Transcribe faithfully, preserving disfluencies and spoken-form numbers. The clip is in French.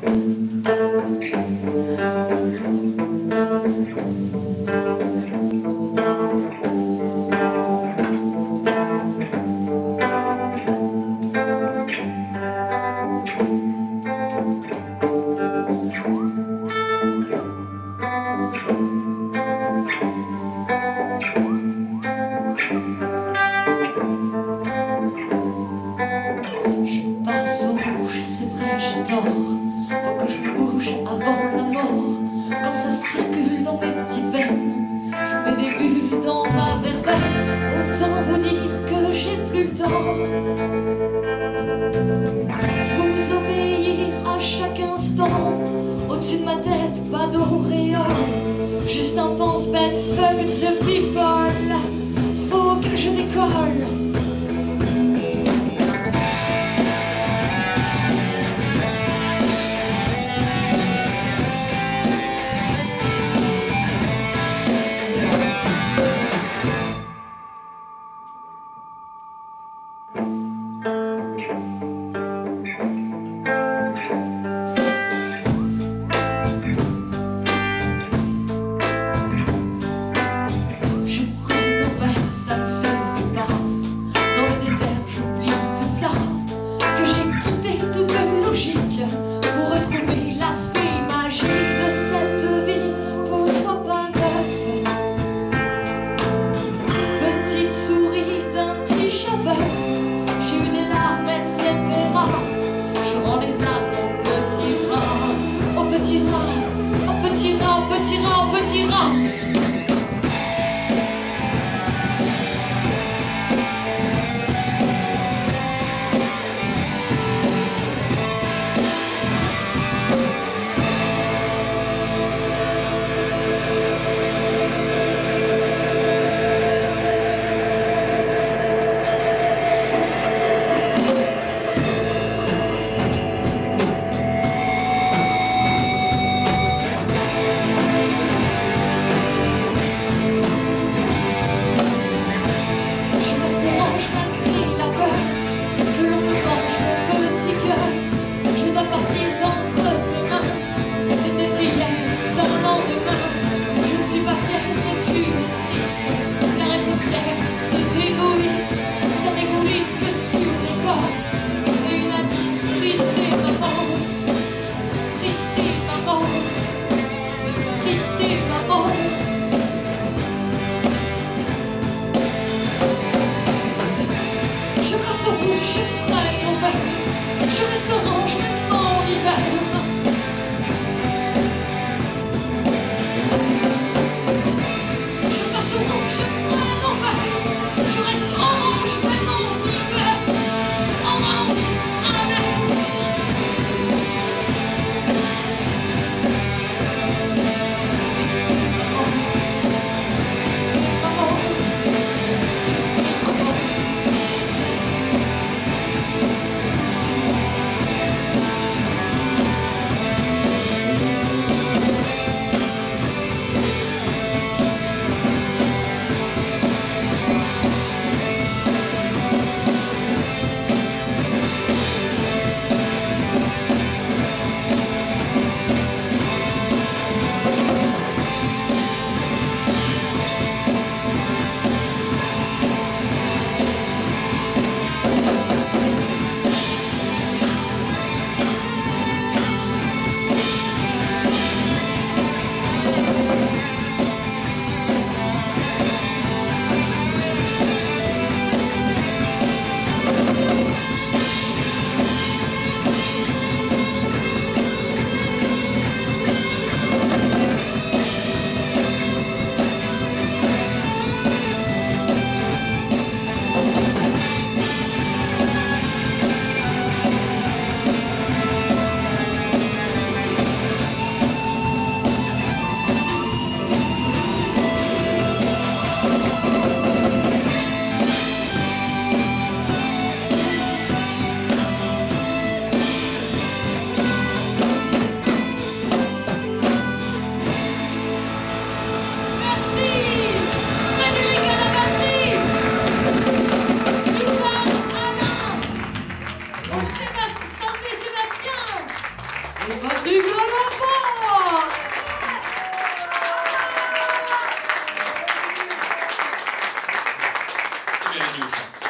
Faut que je me bouge avant la mort. Quand ça circule dans mes petites veines, je mets des bulles dans ma verveine. Autant vous dire que j'ai plus le temps de vous obéir à chaque instant. Au-dessus de ma tête, pas d'auréole, juste un pense-bête, fuck the people. Faut que je décolle. Et Patrick Galopin. Tu mérites mieux, ça.